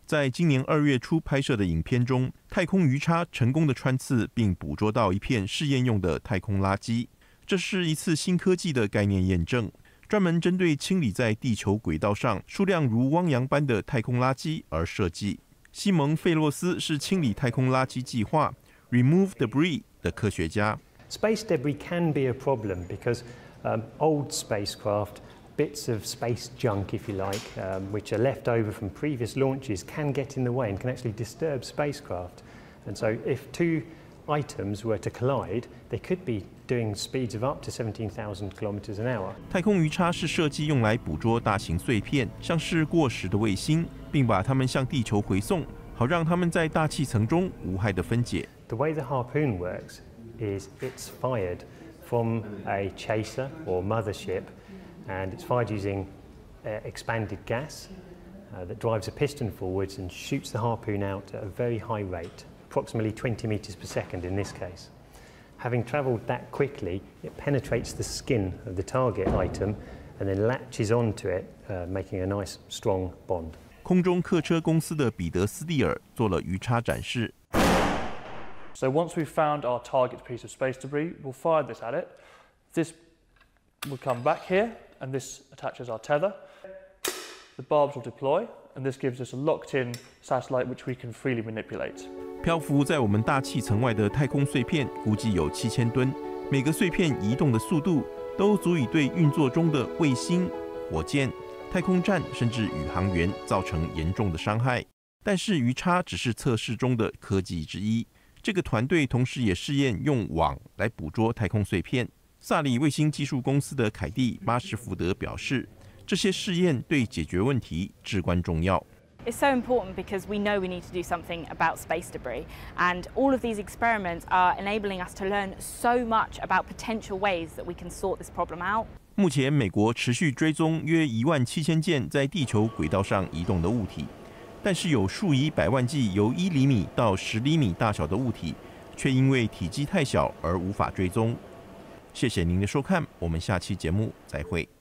在今年2月初拍摄的影片中，太空鱼叉成功的穿刺并捕捉到一片试验用的太空垃圾。这是一次新科技的概念验证，专门针对清理在地球轨道上数量如汪洋般的太空垃圾而设计。西蒙·费洛斯是清理太空垃圾计划 Remove Debris 的科学家。 Space debris can be a problem because old spacecraft.Bits of space junk, if you like, which are left over from previous launches, can get in the way and can actually disturb spacecraft. And so, if two items were to collide, they could be doing speeds of up to 17,000 kilometers an hour. 太空鱼叉是设计用来捕捉大型碎片，像是过时的卫星，并把它们向地球回送，好让它们在大气层中无害的分解。 The way the harpoon works is it's fired from a chaser or mothership.And it's fired using expanded gas that drives a piston forwards and shoots the harpoon out at a very high rate, approximately 20 meters per second in this case. Having travelled that quickly, it penetrates the skin of the target item and then latches onto it, making a nice strong bond. 空中客车公司的彼得斯蒂尔做了鱼叉展示。 So once we've found our target piece of space debris, we'll fire this at it. This will come back here.And this attaches our tether. The barbs will deploy, and this gives us a locked-in satellite which we can freely manipulate. 漂浮在我们大气层外的太空碎片估计有7000吨，每个碎片移动的速度都足以对运作中的卫星、火箭、太空站甚至宇航员造成严重的伤害。但是鱼叉只是测试中的科技之一，这个团队同时也试验用网来捕捉太空碎片。萨里卫星技术公司的凯蒂·巴什福德表示，这些试验对解决问题至关重要。 It's so important because we know we need to do something about space debris, and all of these experiments are enabling us to learn so much about potential ways that we can sort this problem out. 目前，美国持续追踪约17000件在地球轨道上移动的物体，但是有数以百万计由1厘米到10厘米大小的物体，却因为体积太小而无法追踪。谢谢您的收看，我们下期节目再会。